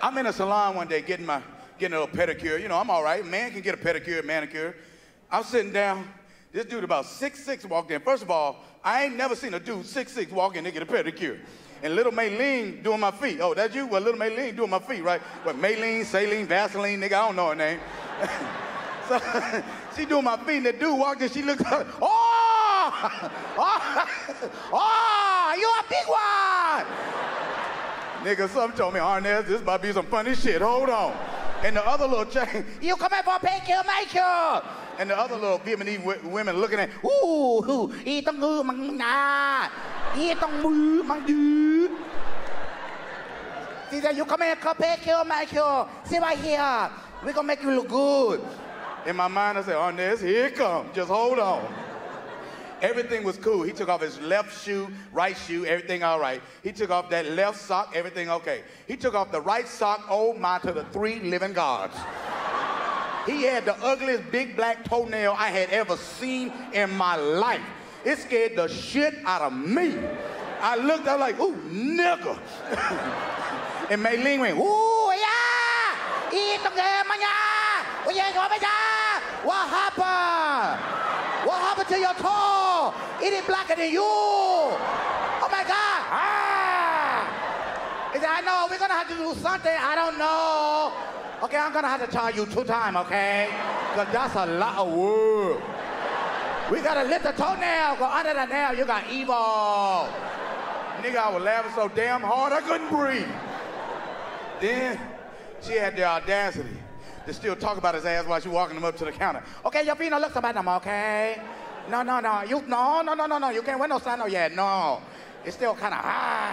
I'm in a salon one day getting a little pedicure. You know, I'm all right. Man can get a pedicure, manicure. I was sitting down. This dude about 6'6" walked in. First of all, I ain't never seen a dude 6'6" walk in to get a pedicure. And little Maylene doing my feet. Oh, that's you? Well, little Maylene doing my feet, right? What, Maylene, Saline, Vaseline, nigga, I don't know her name. So she doing my feet, and the dude walked in, she looked up, oh! Oh, you a big one! Nigga, something told me, Arnez, this about to be some funny shit, hold on. And the other little chain, you come here for a pedicure, manicure! And the other little Vietnamese women looking at, ooh, y tông ngư mang nhà, y tông mư mang dư. She said, you come here, pedicure, manicure, sit right here. We're gonna make you look good. In my mind, I said, Arnez, here it comes, just hold on. Everything was cool. He took off his left shoe, right shoe, everything all right. He took off that left sock, everything okay. He took off the right sock, oh my, to the 3 living gods. He had the ugliest big black toenail I had ever seen in my life. It scared the shit out of me. I looked out like, ooh, nigga. And Maylene went, ooh, yeah, eat the game, what happened? What happened to your toe? It is blacker than you. Oh my God. Ah. He said, I know, we're gonna have to do something. I don't know. Okay, I'm gonna have to charge you 2 times, okay? Because that's a lot of work. We gotta lift the toenail, go under the nail. You got evil. Nigga, I was laughing so damn hard I couldn't breathe. Then she had the audacity to still talk about his ass while she walking him up to the counter. Okay, your feet don't look so bad no more, okay? No. You can't wear no sandal yet, no. It's still kind of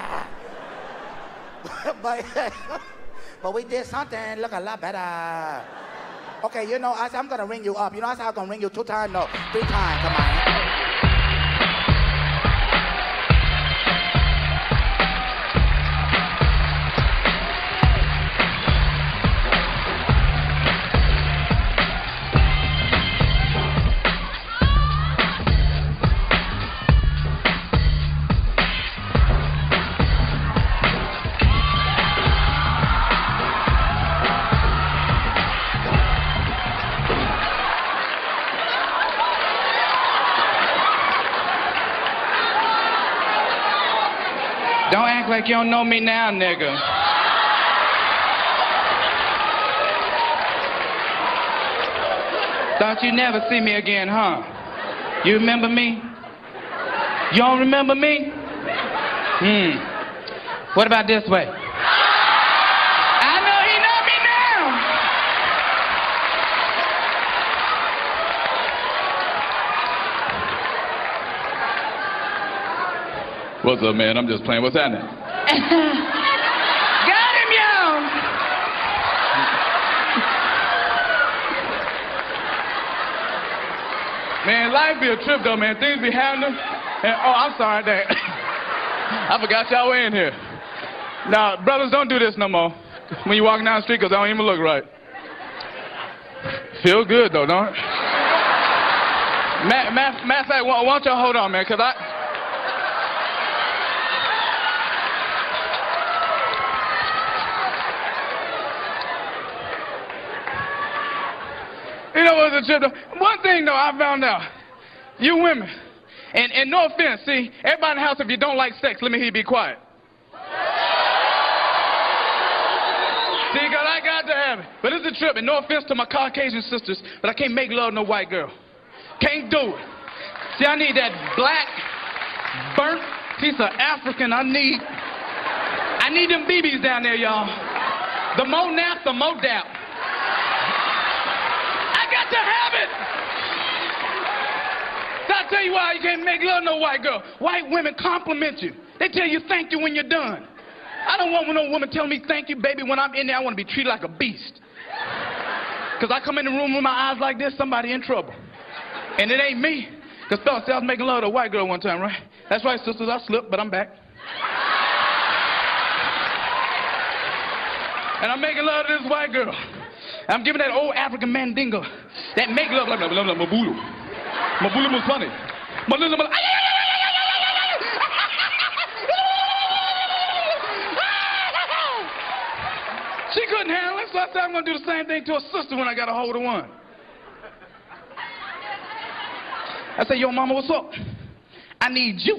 but we did something, look a lot better. Okay, you know, I'm gonna ring you up. You know, I said I'm gonna ring you 2 times, no, 3 times, come on. Don't act like you don't know me now, nigga. Thought you'd never see me again, huh? You remember me? You don't remember me? What about this way? I know he know me now. What's up, man? I'm just playing. What's happening? Got him, yo! Man, life be a trip, though, man. Things be happening. And, oh, I'm sorry, dang. I forgot y'all were in here. Now, brothers, don't do this no more when you walking down the street, because I don't even look right. Feel good, though, don't it? Matter of fact, why don't y'all hold on, man, because you know what's a trip, though? One thing, though, I found out. You women, and no offense, see, everybody in the house, if you don't like sex, let me hear you be quiet. See, because I got to have it. But it's a trip, and no offense to my Caucasian sisters, but I can't make love to no white girl. Can't do it. See, I need that black, burnt piece of African. I need them BBs down there, y'all. The more nap, the more dap. I got to have it. So I'll tell you why you can't make love to no white girl. White women compliment you. They tell you thank you when you're done. I don't want no woman telling me thank you, baby. When I'm in there, I want to be treated like a beast. Because I come in the room with my eyes like this, somebody in trouble. And it ain't me. Because fellas, I was making love to a white girl one time, right? That's right, sisters, I slipped, but I'm back. And I'm making love to this white girl. I'm giving that old African mandingo. That make love like Mabulu. Mabulu Musani. She couldn't handle it, so I said I'm going to do the same thing to her sister when I got a hold of one. I said, yo, mama, what's up? I need you.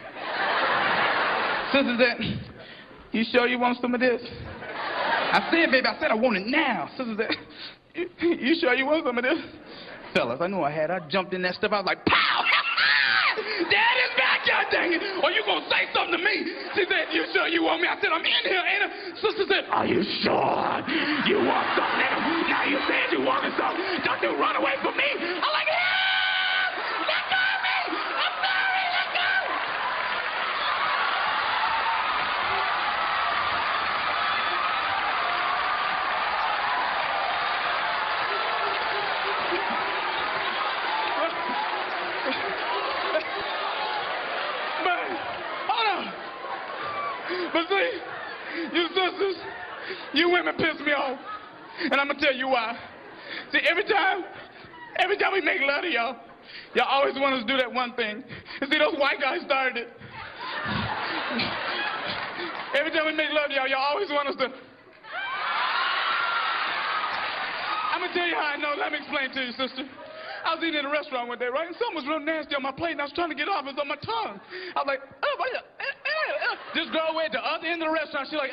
Sister said, you sure you want some of this? I said, baby, I said I want it now. Sister said, you sure you want some of this? Fellas, I knew I had. I jumped in that stuff. I was like, pow! Dad is back, God dang it! Or you gonna say something to me? She said, you sure you want me? I said, I'm in here, ain't I? Sister said, are you sure you want something, nigga? Now you said you wanted something. Don't you run away from me. I'm like, help! Let go of me! I'm sorry, let go! But see, you sisters, you women piss me off. And I'm going to tell you why. See, every time we make love to y'all, y'all always want us to do that one thing. And see, those white guys started it. Every time we make love to y'all, y'all always want us to. I'm going to tell you how I know. Let me explain to you, sister. I was eating in a restaurant one day, right? And something was real nasty on my plate, and I was trying to get it off. It was on my tongue. I was like, oh, my God. This girl went to the other end of the restaurant. She's like,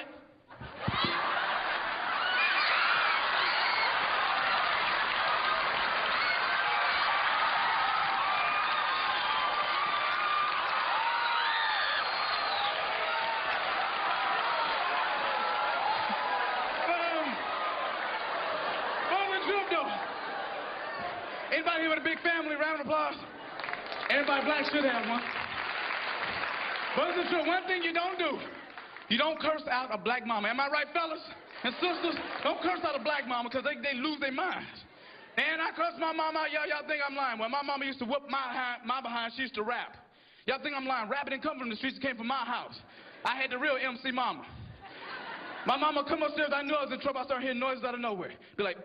anybody here with a big family? Round of applause. Anybody black should have one. But it's true. One thing you don't do, you don't curse out a black mama. Am I right, fellas and sisters? Don't curse out a black mama because they lose their minds. And I curse my mama out. Y'all think I'm lying. When my mama used to whoop my behind, she used to rap. Y'all think I'm lying. Rapping didn't come from the streets. It came from my house. I had the real MC mama. My mama come upstairs. I knew I was in trouble. I started hearing noises out of nowhere. Be like,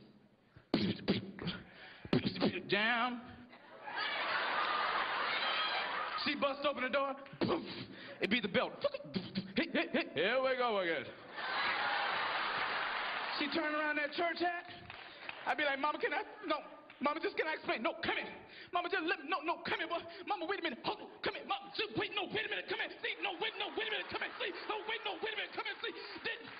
jam. She bust open the door. It be the belt. Here we go again. She turned around that church hat. I'd be like, Mama, can I? No. Mama, just can I explain? No, come here. Mama, just let me. No, come here, boy. Mama, wait a minute. Hold on. Come here. Mama, just wait. No, wait a minute. Come here. See, no, wait a minute. Come here. See, no, wait a minute. Come here. See.